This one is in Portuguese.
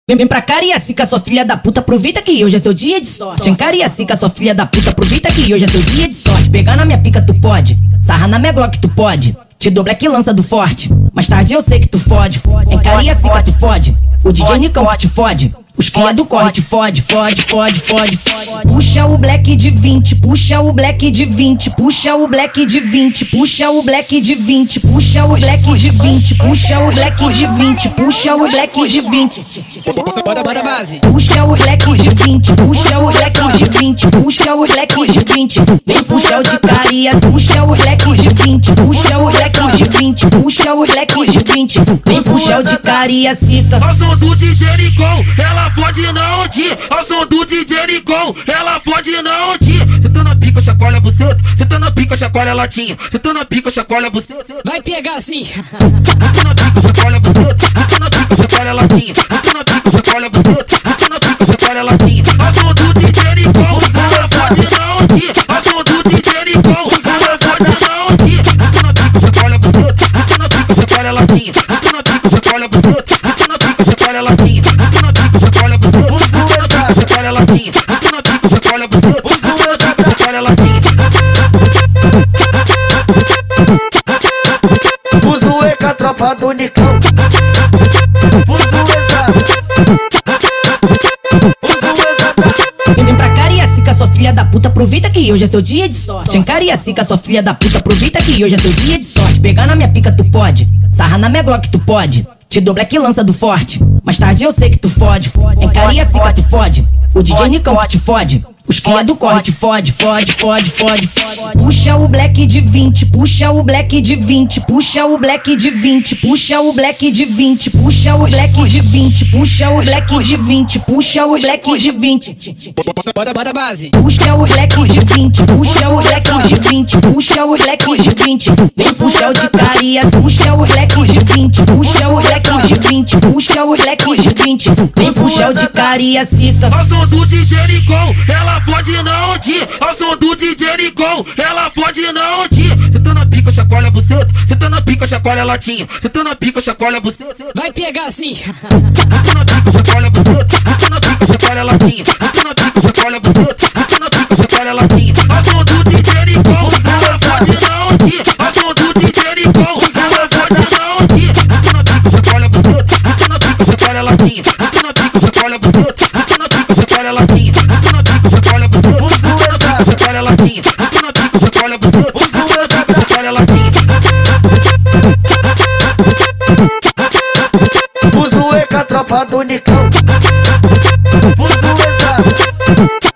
Vem pra Cariacica, sua filha da puta, aproveita que hoje é seu dia de sorte. Em Cariacica, sua filha da puta, aproveita que hoje é seu dia de sorte. Pegar na minha pica tu pode, sarra na minha Glock tu pode. Te dou black lança do forte, mais tarde eu sei que tu fode. Em Cariacica tu fode, o DJ Nicão que te fode. Os cria do corre te fode, fode. Puxa o black de 20, puxa o black de 20, puxa o black de 20, puxa o black de 20, puxa o black de 20, puxa o black de 20, puxa o black de 20. Bora base. Puxa o black de 20, puxa o black de 20, puxa o black de 20. Vem puxar o de Carias, puxa o black de 20, puxa o black de 20, puxa o black de 20. Vem puxar o de Cariacica. Ao som do DJ Nicão, ela fode na onde? Ao som do DJ Nicão, ela fode na onde? Cê tá na pica, chacoalha a buceta. Cê tá na pica, chacoalha a latinha. Cê tá na pica, chacoalha a buceta. Vai pegar assim. Cê tá na pica, chacoalha a buceta. Cê tá na pica, chacoalha a latinha. Cê tá na pica, chacoalha a buceta. Cê tá na pica, chacoalha a latinha. Ao som do DJ Nicão, ela fode na onde? Ao som do DJ Nicão, ela fode na onde? Cê tá na pica, chacoalha a buceta. Cê tá na pica, chacoalha a latinha. Cê tá na pica, chacoalha a buceta. Cê tá na pica, chacoalha a latinha. Cê tá na pica, chacoalha a buceta. Cê tá na pica, chacoalha a latinha. Cê tá na pica, chacoalha a buceta. Cê tá na pica, chacoalha a latinha. Fuzuê com a tropa do Nicão. Vem pra Cariacica, sua filha da puta, aproveita que hoje é seu dia de sorte. Em Cariacica, sua filha da puta, aproveita que hoje é seu dia de sorte. Pegar na minha pica tu pode, sarra na minha Glock tu pode. Te dou black lança do forte, mais tarde eu sei que tu fode. Em Cariacica tu fode, o DJ Nicão que te fode. Os cria do corre te fode. Puxa o black de 20, puxa o black de 20, puxa o black de 20, puxa o black de 20, puxa o black de 20, puxa o black de 20, puxa o black de 20. Bora base. Puxa o black de 20, puxa o black de 20, puxa o black de 20. Vem puxar o de Carias, puxa o black de 20, puxa o black de 20, puxa o black de 20. Vem puxar o de Cariacica. Ao som do DJ Nicão, ela fode na onde? Ao som do DJ Nicão, ela fode na onde? Cê tá na pica, chacoalha a buceta. Cê tá na pica, chacoalha a latinha. Cê tá na pica, chacoalha a buceta. Vai pegar assim. Cê tá na pica, chacoalha a buceta. Cê tá na pica, chacoalha a latinha. Cê tá na pica, chacoalha a buceta. Cê tá na pica, chacoalha a latinha. Ao som do DJ Nicão, ela fode na onde? Ao som do DJ Nicão, ela fode na onde? Cê tá na pica, chacoalha a buceta. Cê tá na pica, chacoalha a latinha. Cê tá na pica, chacoalha a buceta. Cê tá na pica, chacoalha a latinha. Cê tá na pica, chacoalha a buceta. Cê tá na pica, chacoalha a latinha. Cê tá na pica, chacoalha a buceta. Cê tá na pica, chacoalha a latinha. Fuzuê com a tropa do Nicão. Fuzuê,